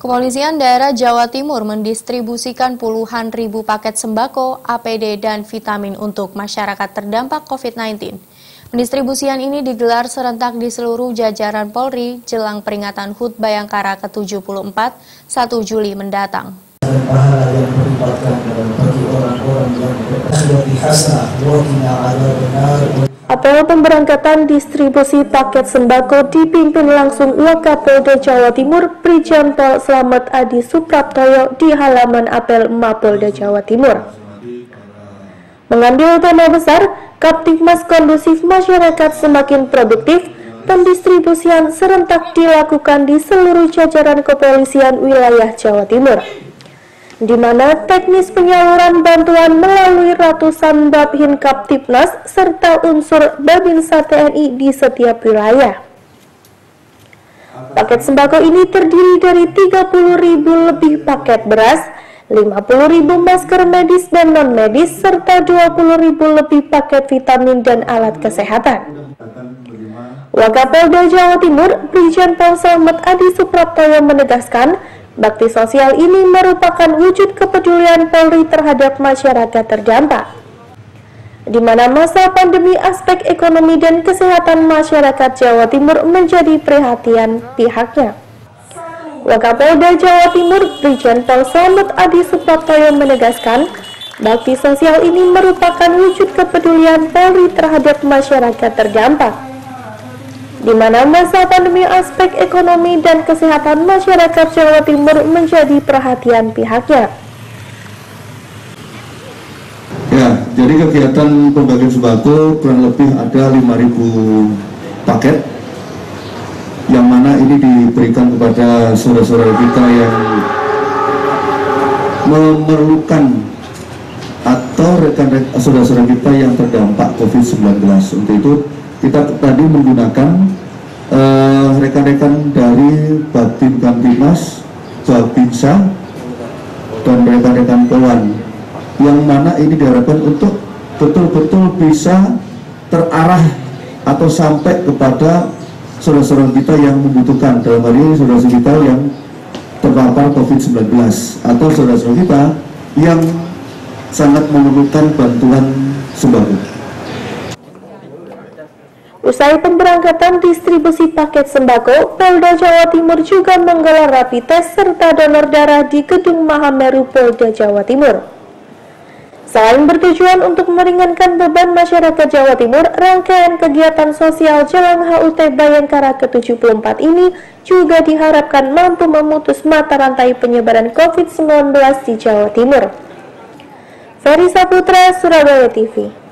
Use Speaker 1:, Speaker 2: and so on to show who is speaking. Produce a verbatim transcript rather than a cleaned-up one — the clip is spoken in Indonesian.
Speaker 1: Kepolisian Daerah Jawa Timur mendistribusikan puluhan ribu paket sembako, A P D, dan vitamin untuk masyarakat terdampak covid sembilan belas. Pendistribusian ini digelar serentak di seluruh jajaran Polri jelang peringatan H U T Bayangkara ke tujuh puluh empat satu Juli mendatang.
Speaker 2: Pahala yang berlipat ganda bagi orang-orang yang bertanggung hasanah wa qina adzabannar.
Speaker 3: Apel pemberangkatan distribusi paket sembako dipimpin langsung Wakapolda Jawa Timur Brigjen Pol Slamet Adi Supraptoyo di halaman Apel Mapolda Jawa Timur. Mengambil tema besar, Kaptibmas Kondusif Masyarakat Semakin Produktif, pendistribusian serentak dilakukan di seluruh jajaran kepolisian wilayah Jawa Timur, di mana teknis penyaluran bantuan melalui ratusan Babin Kaptibnas serta unsur Babinsa T N I di setiap wilayah. Paket sembako ini terdiri dari tiga puluh ribu lebih paket beras, lima puluh ribu masker medis dan non-medis, serta dua puluh ribu lebih paket vitamin dan alat kesehatan. Wakapolda Jawa Timur, Brigjen Pol Slamet Adi Supraptoyo menegaskan, bakti sosial ini merupakan wujud kepedulian Polri terhadap masyarakat terdampak, di mana masa pandemi aspek ekonomi dan kesehatan masyarakat Jawa Timur menjadi perhatian pihaknya. Wakapolda Jawa Timur, Brigjen Pol Slamet Adi Supraptoyo menegaskan, bakti sosial ini merupakan wujud kepedulian Polri terhadap masyarakat terdampak, di mana masa pandemi aspek ekonomi dan kesehatan masyarakat Jawa Timur menjadi perhatian pihaknya.
Speaker 4: Ya, jadi kegiatan pembagian sembako kurang lebih ada lima ribu paket, yang mana ini diberikan kepada saudara-saudara kita yang memerlukan atau rekan-rekan saudara-saudara kita yang terdampak covid sembilan belas. Untuk itu kita tadi menggunakan rekan-rekan uh, dari Babin Kaptibnas, Babinsa, dan rekan-rekan Polwan, yang mana ini diharapkan untuk betul-betul bisa terarah atau sampai kepada saudara-saudara kita yang membutuhkan, dalam hal ini saudara-saudara kita yang terpapar covid sembilan belas atau saudara-saudara kita yang sangat memerlukan bantuan sembako.
Speaker 3: Usai pemberangkatan distribusi paket sembako, Polda Jawa Timur juga menggelar rapid test serta donor darah di Gedung Mahameru Polda Jawa Timur. Selain bertujuan untuk meringankan beban masyarakat Jawa Timur, rangkaian kegiatan sosial jelang H U T Bayangkara ke tujuh puluh empat ini juga diharapkan mampu memutus mata rantai penyebaran covid sembilan belas di Jawa Timur. Ferry Saputra, Surabaya T V.